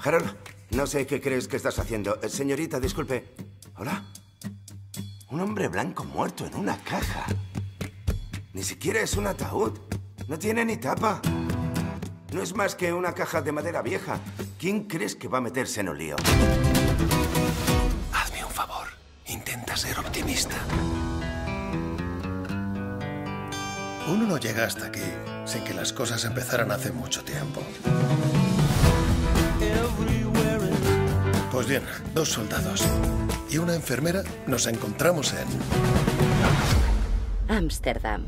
Harold, no sé qué crees que estás haciendo. Señorita, disculpe. ¿Hola? Un hombre blanco muerto en una caja. Ni siquiera es un ataúd. No tiene ni tapa. No es más que una caja de madera vieja. ¿Quién crees que va a meterse en un lío? Hazme un favor. Intenta ser optimista. Uno no llega hasta aquí sin que las cosas empezaran hace mucho tiempo. Pues bien, 2 soldados y una enfermera nos encontramos en Ámsterdam.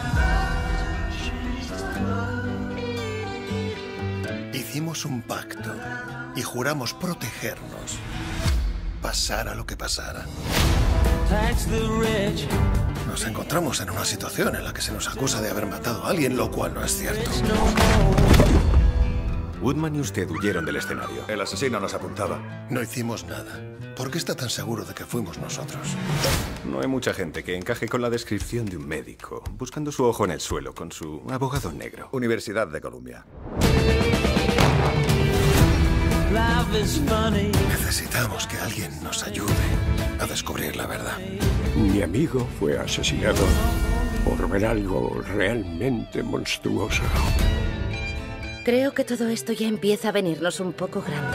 Hicimos un pacto y juramos protegernos, pasara lo que pasara. Nos encontramos en una situación en la que se nos acusa de haber matado a alguien, lo cual no es cierto. Woodman y usted huyeron del escenario. El asesino nos apuntaba. No hicimos nada. ¿Por qué está tan seguro de que fuimos nosotros? No hay mucha gente que encaje con la descripción de un médico, buscando su ojo en el suelo con su abogado negro. Universidad de Columbia. Necesitamos que alguien nos ayude a descubrir la verdad. Mi amigo fue asesinado por ver algo realmente monstruoso. Creo que todo esto ya empieza a venirnos un poco grande.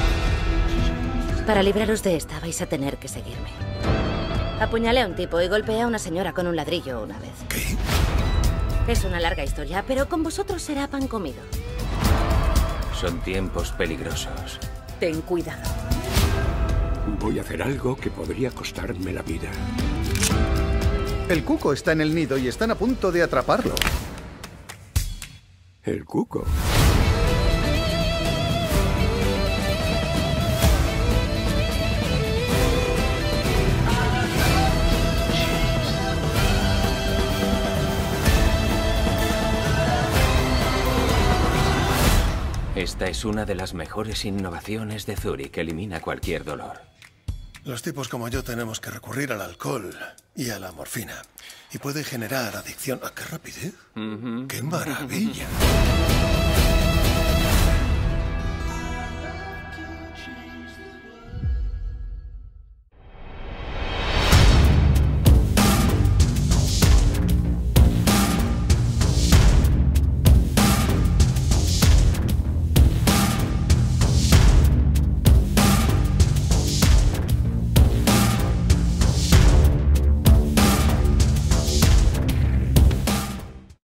Para libraros de esta vais a tener que seguirme. Apuñalé a un tipo y golpeé a una señora con un ladrillo una vez. ¿Qué? Es una larga historia, pero con vosotros será pan comido. Son tiempos peligrosos. Ten cuidado. Voy a hacer algo que podría costarme la vida. El cuco está en el nido y están a punto de atraparlo. El cuco. Esta es una de las mejores innovaciones de Zurich. Elimina cualquier dolor. Los tipos como yo tenemos que recurrir al alcohol y a la morfina. Y puede generar adicción. ¡Ah, qué rapidez! ¡Qué maravilla!